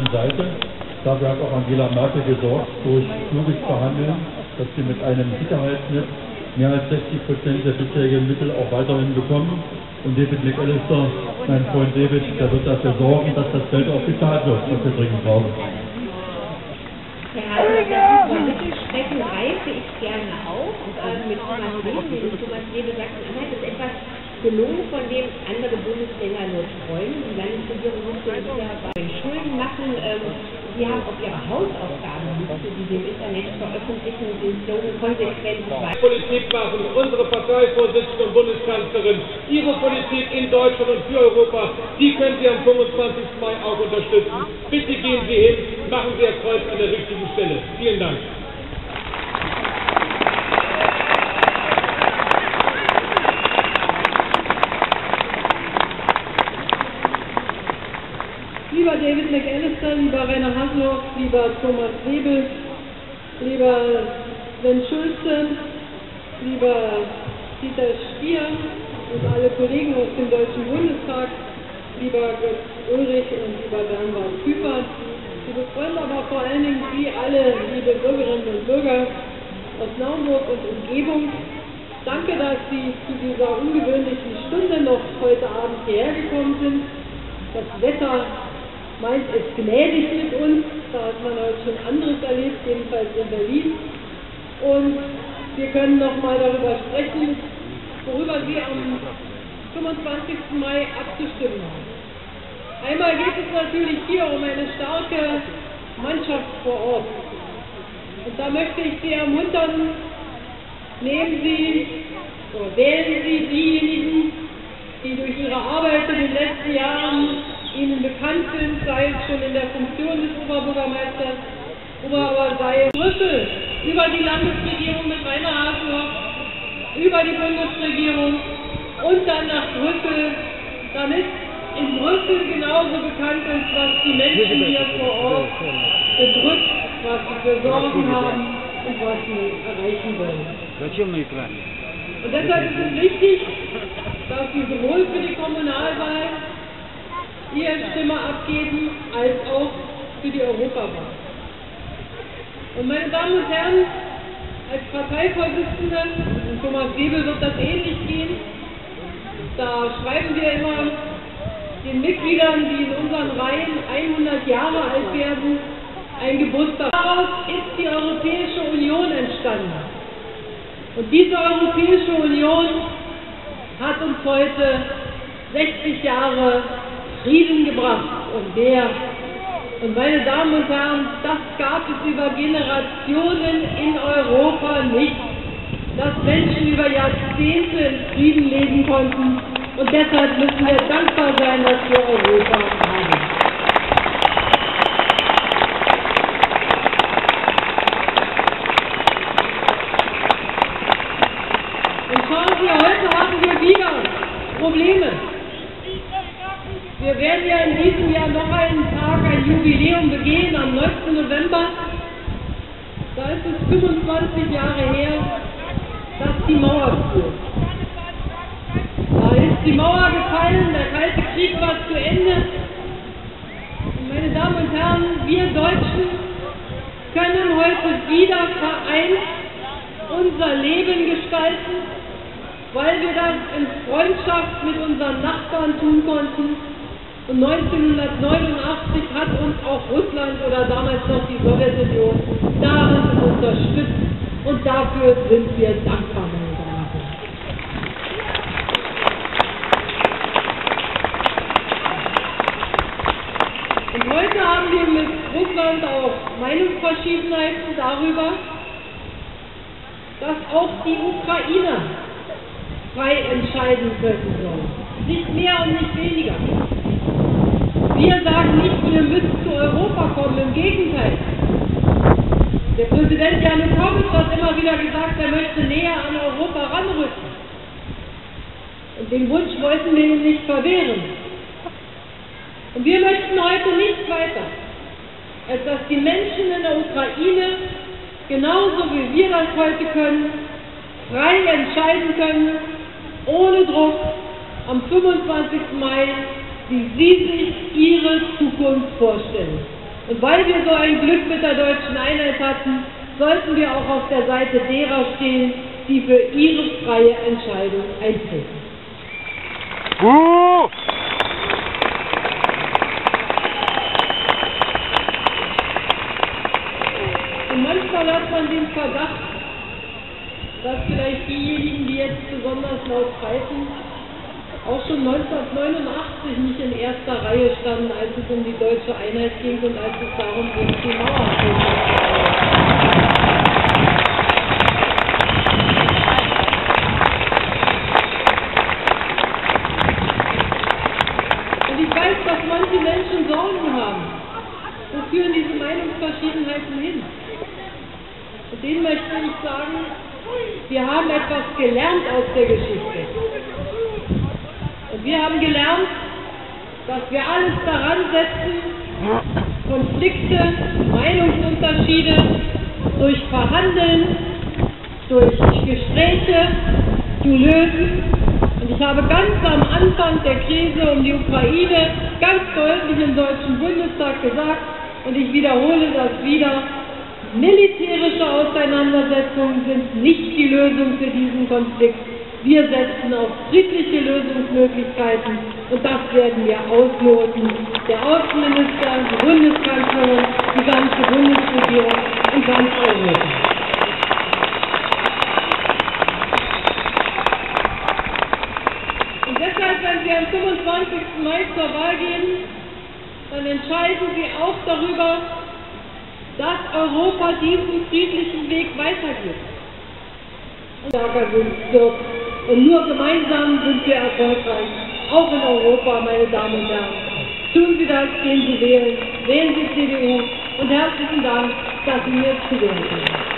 grünen Seite. Dafür hat auch Angela Merkel gesorgt, durch kluges Verhandeln, dass wir mit einem Sicherheitsnetz mehr als 60% der bisherigen Mittel auch weiterhin bekommen. Und David McAllister, mein Freund David, der wird dafür sorgen, dass das Geld auch bezahlt wird, was wir dringend brauchen. Ja, über Mittelsprechen reife ich gerne auf. Mit Thomas Lebe, Thomas Lebe sagt, es ist etwas gelungen, von dem andere Bundesländer nur träumen. Die Landesregierung musste wieder bei den Schulden machen. Sie haben auf ihre Hausaufgabenliste, die sie im Internet veröffentlichen, den Slogan konsequent Politik machen. Unsere Parteivorsitzende und Bundeskanzlerin, ihre Politik in Deutschland und für Europa, die können Sie am 25. Mai auch unterstützen. Bitte gehen Sie hin, machen Sie Ihr Kreuz an der richtigen Stelle. Vielen Dank. Lieber David McAllister, lieber Rainer Haseloff, lieber Thomas Lebel, lieber Sven Schulze, lieber Dieter Stier und alle Kollegen aus dem Deutschen Bundestag, lieber Götz Ulrich und lieber Bernhard Küfer, liebe Freunde, aber vor allen Dingen Sie alle, liebe Bürgerinnen und Bürger aus Naumburg und Umgebung. Danke, dass Sie zu dieser ungewöhnlichen Stunde noch heute Abend hierher gekommen sind. Das Wetter meint es gnädig mit uns, da hat man heute schon anderes erlebt, jedenfalls in Berlin. Und wir können noch mal darüber sprechen, worüber Sie am 25. Mai abzustimmen haben. Einmal geht es natürlich hier um eine starke Mannschaft vor Ort. Und da möchte ich Sie ermuntern, nehmen Sie oder wählen Sie diejenigen, die durch ihre Arbeit in den letzten Jahren Ihnen bekannt sind, sei es schon in der Funktion des Oberbürgermeisters oder aber sei es Brüssel, über die Landesregierung mit Rainer Haseloff, über die Bundesregierung und dann nach Brüssel, damit in Brüssel genauso bekannt ist, was die Menschen hier vor Ort bedrückt, was sie für Sorgen haben und was sie erreichen wollen. Und deshalb ist es wichtig, dass Sie sowohl für die Kommunalwahl Ihre Stimme abgeben, als auch für die Europawahl. Und meine Damen und Herren, als Parteivorsitzende, und Thomas Lebel wird das ähnlich gehen, da schreiben wir immer den Mitgliedern, die in unseren Reihen 100 Jahre alt werden, ein Geburtstag. Daraus ist die Europäische Union entstanden. Und diese Europäische Union hat uns heute 60 Jahre Frieden gebracht und mehr. Und meine Damen und Herren, das gab es über Generationen in Europa nicht, dass Menschen über Jahrzehnte in Frieden leben konnten. Und deshalb müssen wir dankbar sein, dass wir Europa haben. Und schauen Sie, heute haben wir wieder Probleme. Wir werden ja in diesem Jahr noch einen Tag, ein Jubiläum begehen, am 9. November. Da ist es 25 Jahre her, dass die Mauer fiel. Da ist die Mauer gefallen, der Kalte Krieg war zu Ende. Und meine Damen und Herren, wir Deutschen können heute wieder vereint unser Leben gestalten, weil wir das in Freundschaft mit unseren Nachbarn tun konnten. Und 1989 hat uns auch Russland oder damals noch die Sowjetunion darin unterstützt. Und dafür sind wir dankbar, meine Damen und Herren. Und heute haben wir mit Russland auch Meinungsverschiedenheiten darüber, dass auch die Ukrainer frei entscheiden können sollen. Nicht mehr und nicht weniger. Wir sagen nicht, ihr müsst zu Europa kommen, im Gegenteil. Der Präsident Janukowitsch hat immer wieder gesagt, er möchte näher an Europa ranrücken. Und den Wunsch wollten wir ihm nicht verwehren. Und wir möchten heute nichts weiter, als dass die Menschen in der Ukraine, genauso wie wir das heute können, frei entscheiden können, ohne Druck, am 25. Mai, wie sie sich ihre Zukunft vorstellen. Und weil wir so ein Glück mit der deutschen Einheit hatten, sollten wir auch auf der Seite derer stehen, die für ihre freie Entscheidung eintreten. Und manchmal hat man den Verdacht, dass vielleicht diejenigen, die jetzt besonders laut pfeifen, auch schon 1989 nicht in erster Reihe standen, als es um die deutsche Einheit ging und als es darum ging, die Mauer aufzubauen. Und ich weiß, dass manche Menschen Sorgen haben. Wo führen diese Meinungsverschiedenheiten hin? Und denen möchte ich sagen, wir haben etwas gelernt aus der Geschichte. Und wir haben gelernt, dass wir alles daran setzen, Konflikte, Meinungsunterschiede durch Verhandeln, durch Gespräche zu lösen. Und ich habe ganz am Anfang der Krise um die Ukraine ganz deutlich im Deutschen Bundestag gesagt, und ich wiederhole das wieder, militärische Auseinandersetzungen sind nicht die Lösung für diesen Konflikt. Wir setzen auf friedliche Lösungsmöglichkeiten und das werden wir ausloten. Der Außenminister, die Bundeskanzlerin, die ganze Bundesregierung und ganz Europa. Und deshalb, wenn Sie am 25. Mai zur Wahl gehen, dann entscheiden Sie auch darüber, dass Europa diesen friedlichen Weg weitergeht. Und stärker wird. Und nur gemeinsam sind wir erfolgreich, auch in Europa, meine Damen und Herren. Tun Sie das, gehen Sie wählen, wählen Sie CDU und herzlichen Dank, dass Sie mir zugehört haben.